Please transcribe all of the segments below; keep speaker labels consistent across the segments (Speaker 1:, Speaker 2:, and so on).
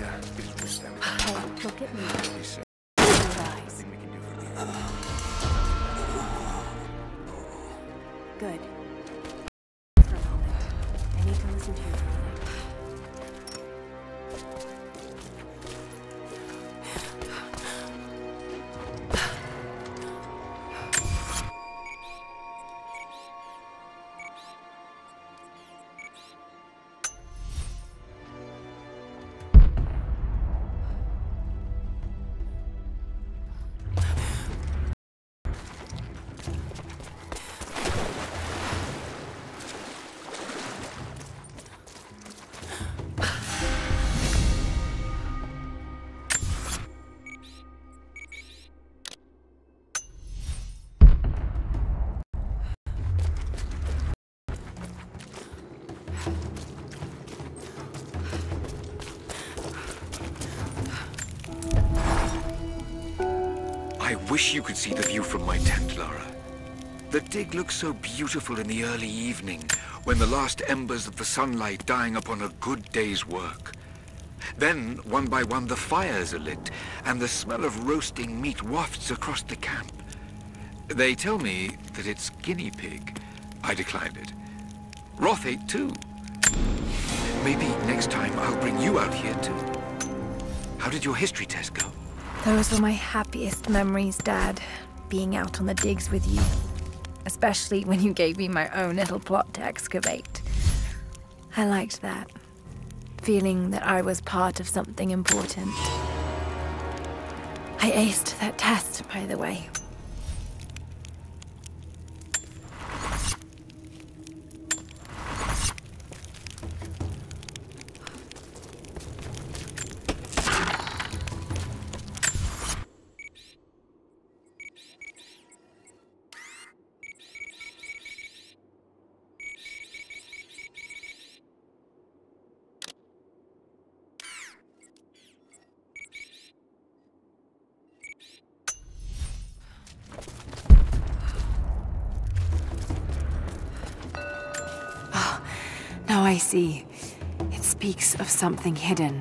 Speaker 1: Hey, look at me.
Speaker 2: Lisa,
Speaker 1: Your eyes.
Speaker 2: nothing we can do for you.
Speaker 1: Good. For a moment. I need to listen to your breathing.
Speaker 2: I wish you could see the view from my tent, Lara. The dig looks so beautiful in the early evening, when the last embers of the sunlight dying upon a good day's work. Then, one by one, the fires are lit, and the smell of roasting meat wafts across the camp. They tell me that it's guinea pig. I declined it. Roth ate too. Maybe next time I'll bring you out here too. How did your history test go?
Speaker 1: Those were my happiest memories, Dad. Being out on the digs with you. Especially when you gave me my own little plot to excavate. I liked that. Feeling that I was part of something important. I aced that test, by the way. Now I see. It speaks of something hidden.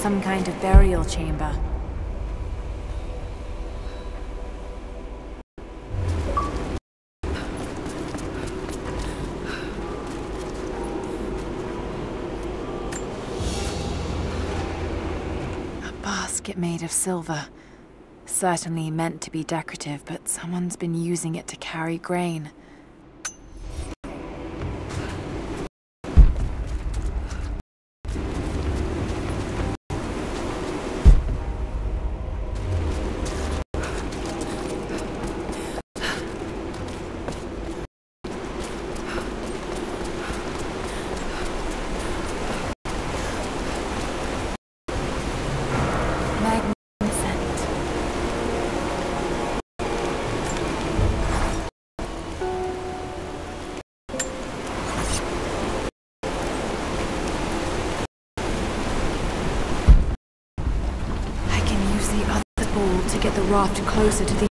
Speaker 1: some kind of burial chamber. A basket made of silver. Certainly meant to be decorative, but someone's been using it to carry grain. To get the raft closer to the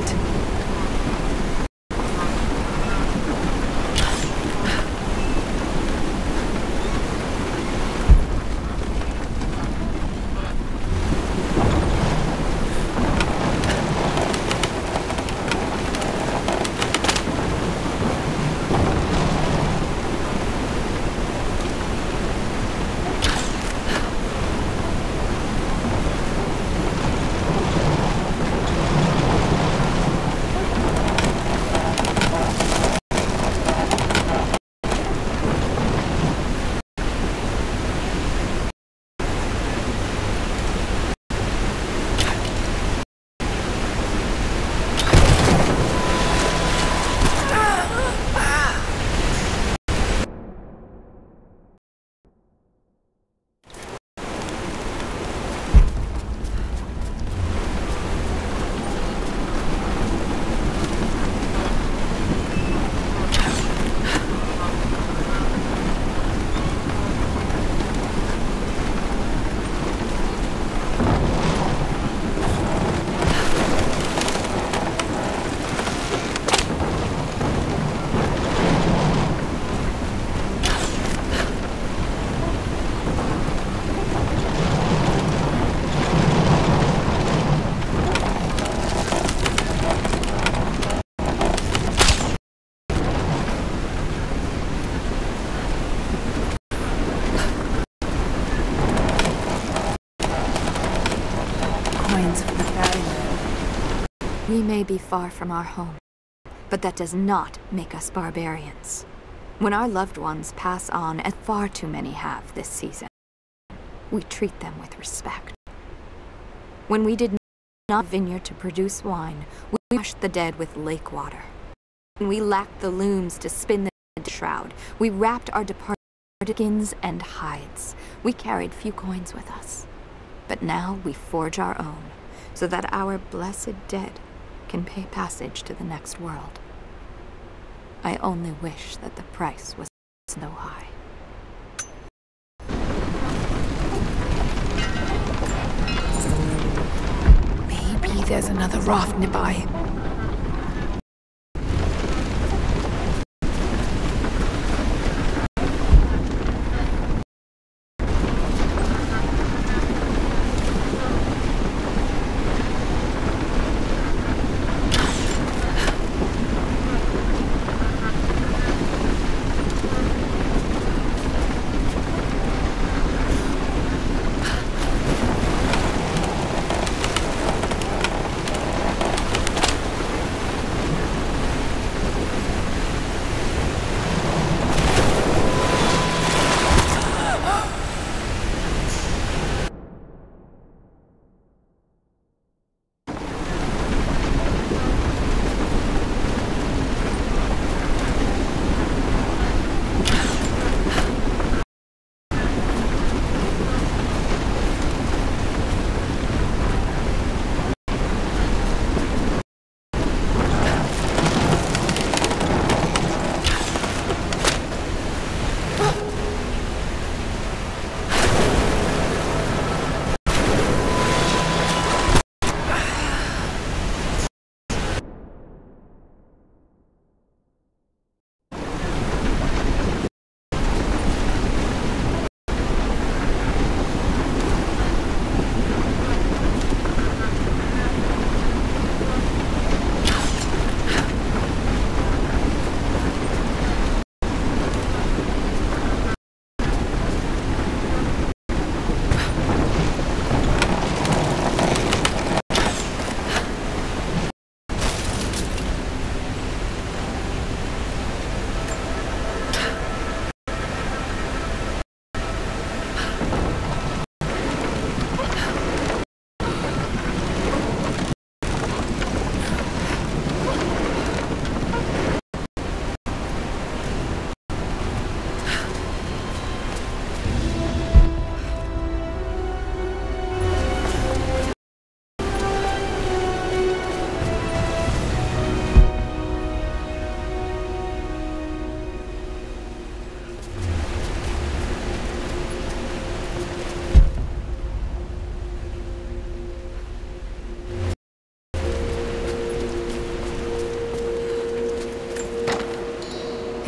Speaker 3: We may be far from our home, but that does not make us barbarians. When our loved ones pass on, as far too many have this season, we treat them with respect. When we did not have a vineyard to produce wine, we washed the dead with lake water. When we lacked the looms to spin the dead shroud, we wrapped our departed skins and hides. We carried few coins with us, but now we forge our own, so that our blessed dead can pay passage to the next world. I only wish that the price was so high.
Speaker 1: Maybe there's another raft nearby.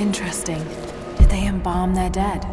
Speaker 1: Interesting. Did they embalm their dead?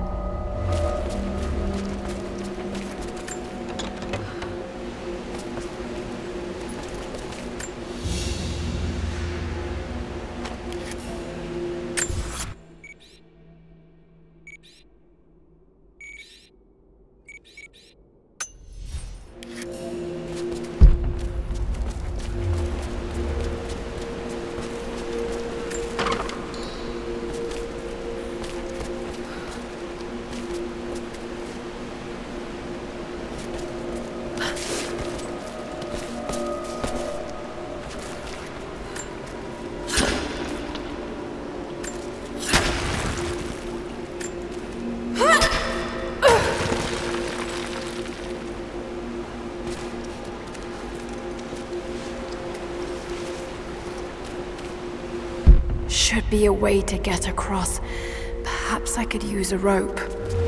Speaker 1: Should be a way to get across. Perhaps I could use a rope.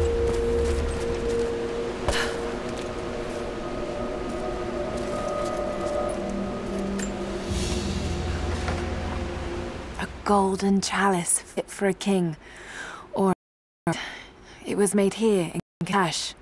Speaker 1: A golden chalice fit for a king. Or it was made here in cash.